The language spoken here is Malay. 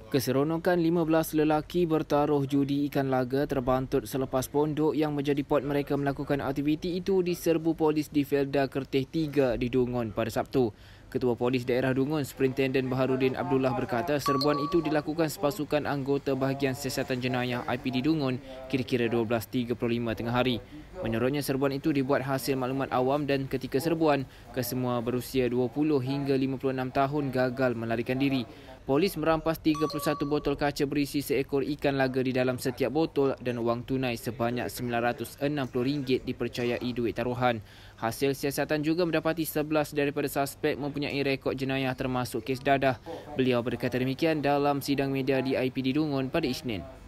Keseronokan 15 lelaki bertaruh judi ikan laga terbantut selepas pondok yang menjadi pot mereka melakukan aktiviti itu diserbu polis di Felda Kerteh 3 di Dungun pada Sabtu. Ketua Polis Daerah Dungun, Superintenden Baharudin Abdullah berkata serbuan itu dilakukan sepasukan anggota bahagian siasatan jenayah IPD Dungun kira-kira 12.35 tengah hari. Menurutnya serbuan itu dibuat hasil maklumat awam dan ketika serbuan, kesemua berusia 20 hingga 56 tahun gagal melarikan diri. Polis merampas 31 botol kaca berisi seekor ikan laga di dalam setiap botol dan wang tunai sebanyak RM960 dipercayai duit taruhan. Hasil siasatan juga mendapati 11 daripada suspek mempunyai rekod jenayah termasuk kes dadah. Beliau berkata demikian dalam sidang media di IPD Dungun pada Isnin.